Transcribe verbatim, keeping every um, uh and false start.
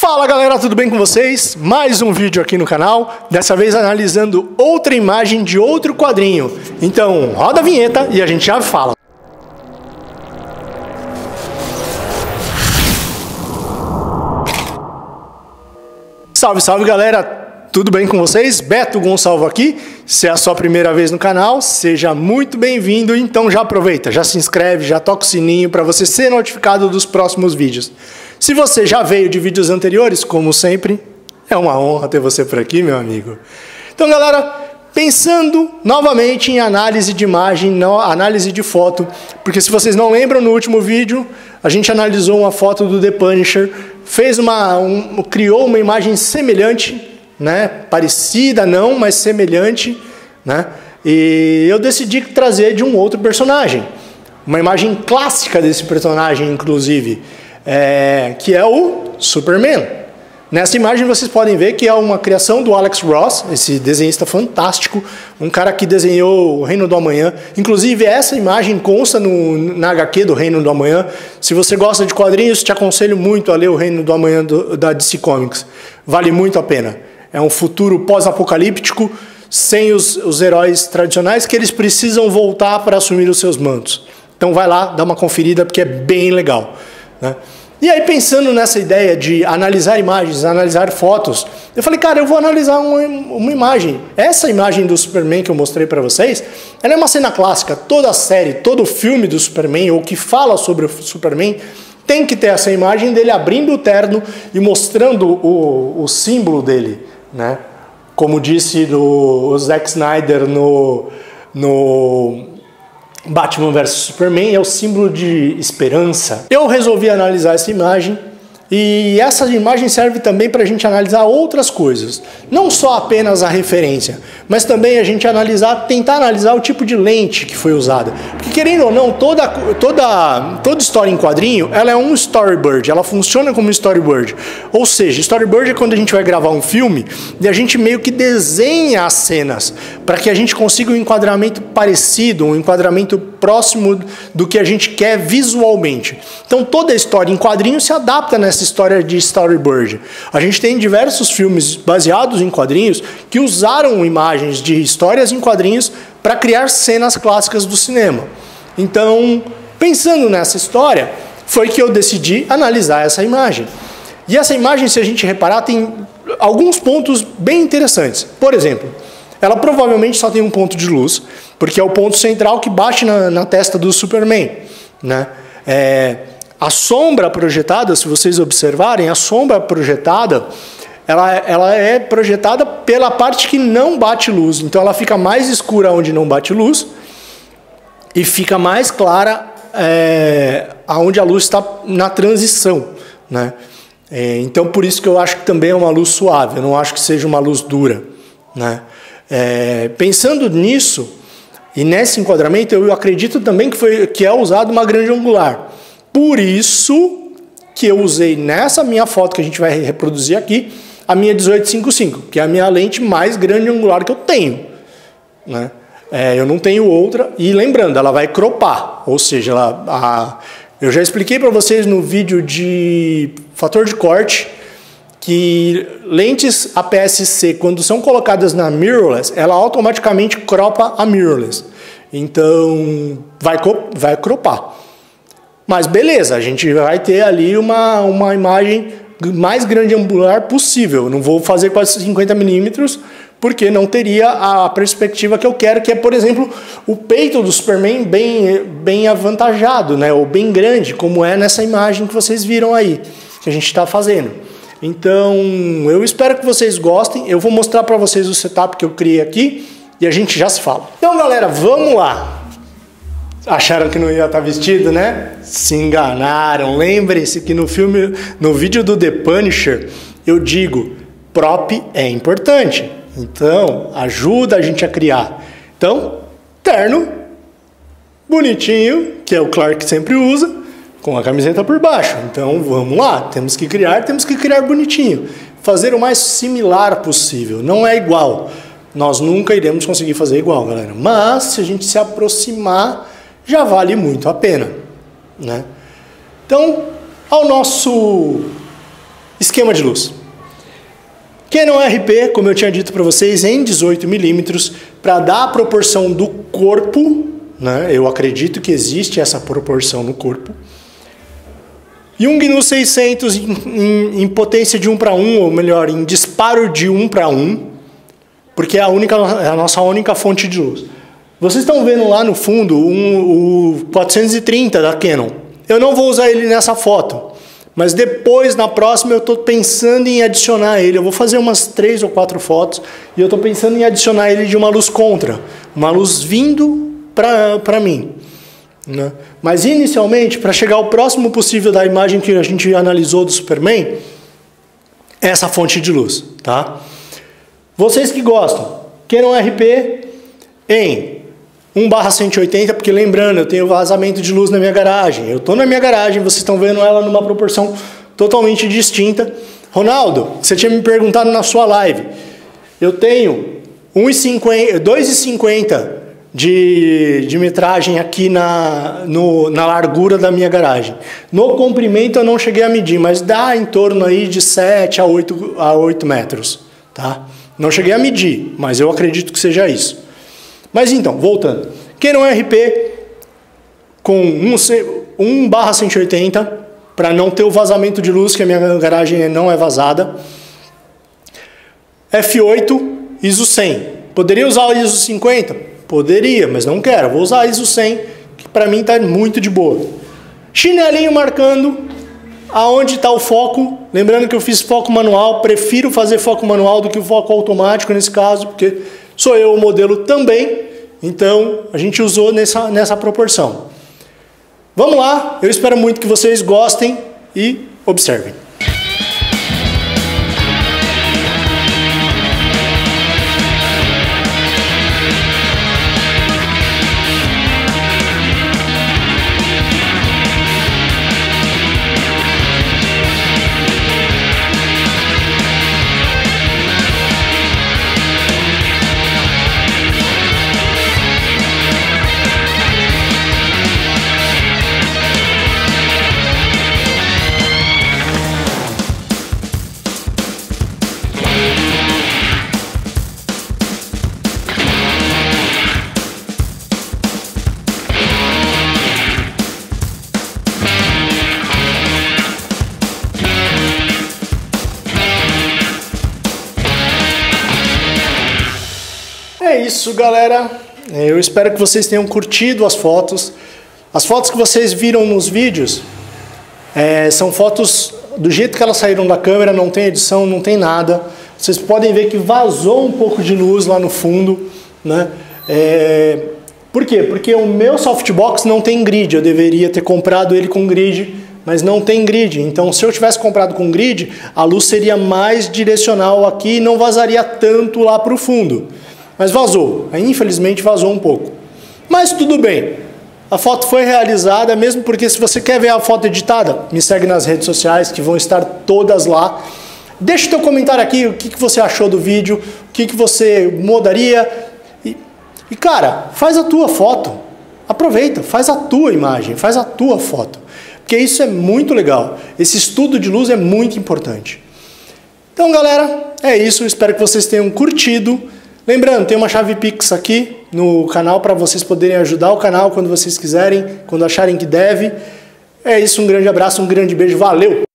Fala galera, tudo bem com vocês? Mais um vídeo aqui no canal, dessa vez analisando outra imagem de outro quadrinho. Então roda a vinheta e a gente já fala. Salve, salve galera, tudo bem com vocês? Beto Gonçalvo aqui. Se é a sua primeira vez no canal, seja muito bem-vindo. Então já aproveita, já se inscreve, já toca o sininho para você ser notificado dos próximos vídeos. Se você já veio de vídeos anteriores, como sempre, é uma honra ter você por aqui, meu amigo. Então galera, pensando novamente em análise de imagem, não, análise de foto, porque se vocês não lembram, no último vídeo a gente analisou uma foto do The Punisher, fez uma, um, criou uma imagem semelhante, né? Parecida não, mas semelhante, né? E eu decidi trazer de um outro personagem, uma imagem clássica desse personagem, inclusive, é, que é o Superman. Nessa imagem vocês podem ver que é uma criação do Alex Ross, esse desenhista fantástico, um cara que desenhou o Reino do Amanhã. Inclusive essa imagem consta no, na agá quê do Reino do Amanhã. Se você gosta de quadrinhos, te aconselho muito a ler o Reino do Amanhã do, da D C Comics. Vale muito a pena. É um futuro pós-apocalíptico, sem os, os heróis tradicionais, que eles precisam voltar para assumir os seus mantos. Então vai lá, dá uma conferida, porque é bem legal, né? E aí, pensando nessa ideia de analisar imagens, analisar fotos, eu falei, cara, eu vou analisar uma, uma imagem. Essa imagem do Superman que eu mostrei para vocês, ela é uma cena clássica. Toda a série, todo filme do Superman, ou que fala sobre o Superman, tem que ter essa imagem dele abrindo o terno e mostrando o, o símbolo dele, né? Como disse do, o Zack Snyder no... no Batman versus Superman, é o símbolo de esperança. Eu resolvi analisar essa imagem e essa imagem serve também para a gente analisar outras coisas. Não só apenas a referência, mas também a gente analisar, tentar analisar o tipo de lente que foi usada. Porque querendo ou não, toda, toda, toda história em quadrinho, ela é um storyboard, ela funciona como storyboard. Ou seja, storyboard é quando a gente vai gravar um filme e a gente meio que desenha as cenas para que a gente consiga um enquadramento parecido, um enquadramento próximo do que a gente quer visualmente. Então toda a história em quadrinho se adapta nessa história de storyboard. A gente tem diversos filmes baseados em quadrinhos que usaram imagens de histórias em quadrinhos para criar cenas clássicas do cinema. Então, pensando nessa história, foi que eu decidi analisar essa imagem. E essa imagem, se a gente reparar, tem alguns pontos bem interessantes. Por exemplo, ela provavelmente só tem um ponto de luz, porque é o ponto central que bate na, na testa do Superman, né? É, a sombra projetada, se vocês observarem, a sombra projetada, ela, ela é projetada pela parte que não bate luz. Então ela fica mais escura onde não bate luz e fica mais clara é, onde a luz está na transição, né? É, então por isso que eu acho que também é uma luz suave, eu não acho que seja uma luz dura, né? É, pensando nisso e nesse enquadramento, eu acredito também que, foi, que é usado uma grande angular. Por isso que eu usei nessa minha foto que a gente vai reproduzir aqui, a minha dezoito cinquenta e cinco, que é a minha lente mais grande angular que eu tenho, né? É, eu não tenho outra, e lembrando, ela vai cropar, ou seja, ela, a, eu já expliquei para vocês no vídeo de fator de corte, que lentes A P S C, quando são colocadas na mirrorless, ela automaticamente cropa a mirrorless. Então, vai, vai cropar. Mas beleza, a gente vai ter ali uma, uma imagem mais grande angular possível. Não vou fazer quase cinquenta milímetros, porque não teria a perspectiva que eu quero, que é, por exemplo, o peito do Superman bem, bem avantajado, né? Ou bem grande, como é nessa imagem que vocês viram aí, que a gente está fazendo. Então, eu espero que vocês gostem. Eu vou mostrar para vocês o setup que eu criei aqui e a gente já se fala. Então, galera, vamos lá. Acharam que não ia estar vestido, né? Se enganaram. Lembrem-se que no filme, no vídeo do The Punisher, eu digo, prop é importante. Então, ajuda a gente a criar. Então, terno, bonitinho, que é o Clark sempre usa, com a camiseta por baixo. Então, vamos lá. Temos que criar, temos que criar bonitinho. Fazer o mais similar possível. Não é igual. Nós nunca iremos conseguir fazer igual, galera. Mas, se a gente se aproximar, já vale muito a pena, né? Então, ao nosso Esquema de luz. Canon R P, como eu tinha dito para vocês, em dezoito milímetros, para dar a proporção do corpo, né? Eu acredito que existe essa proporção no corpo. E um G N U seiscentos em, em, em potência de um para um, ou melhor, em disparo de um para um, porque é a, única, é a nossa única fonte de luz. Vocês estão vendo lá no fundo um, o quatrocentos e trinta da Canon. Eu não vou usar ele nessa foto, mas depois, na próxima, eu estou pensando em adicionar ele. Eu vou fazer umas três ou quatro fotos e eu estou pensando em adicionar ele de uma luz contra, uma luz vindo para mim. Né? Mas inicialmente, para chegar ao próximo possível da imagem que a gente analisou do Superman, essa fonte de luz, tá? Vocês que gostam, Canon R P em um barra cento e oitenta, porque lembrando, eu tenho vazamento de luz na minha garagem. Eu estou na minha garagem, vocês estão vendo ela numa proporção totalmente distinta. Ronaldo, você tinha me perguntado na sua live, eu tenho dois e cinquenta De, de metragem aqui na, no, na largura da minha garagem. No comprimento eu não cheguei a medir, mas dá em torno aí de sete a oito metros. Tá? Não cheguei a medir, mas eu acredito que seja isso. Mas então, voltando. Canon R P com um barra cento e oitenta, para não ter o vazamento de luz, que a minha garagem não é vazada. F oito, I S O cem. Poderia usar o I S O cinquenta? Poderia, mas não quero. Vou usar I S O cem, que para mim está muito de boa. Chinelinho marcando aonde está o foco. Lembrando que eu fiz foco manual. Prefiro fazer foco manual do que o foco automático nesse caso, porque sou eu o modelo também. Então, a gente usou nessa, nessa proporção. Vamos lá. Eu espero muito que vocês gostem e observem. É isso, galera. Eu espero que vocês tenham curtido as fotos. As fotos que vocês viram nos vídeos é, são fotos do jeito que elas saíram da câmera, não tem edição, não tem nada. Vocês podem ver que vazou um pouco de luz lá no fundo, né? É, por quê? Porque o meu softbox não tem grid. Eu deveria ter comprado ele com grid, mas não tem grid. Então, se eu tivesse comprado com grid, a luz seria mais direcional aqui e não vazaria tanto lá para o fundo. Mas vazou, infelizmente vazou um pouco. Mas tudo bem, a foto foi realizada, mesmo porque se você quer ver a foto editada, me segue nas redes sociais que vão estar todas lá. Deixa o teu comentário aqui, o que, que você achou do vídeo, o que, que você mudaria. E, e cara, faz a tua foto, aproveita, faz a tua imagem, faz a tua foto. Porque isso é muito legal, esse estudo de luz é muito importante. Então galera, é isso, espero que vocês tenham curtido. Lembrando, tem uma chave Pix aqui no canal para vocês poderem ajudar o canal quando vocês quiserem, quando acharem que deve. É isso, um grande abraço, um grande beijo, valeu!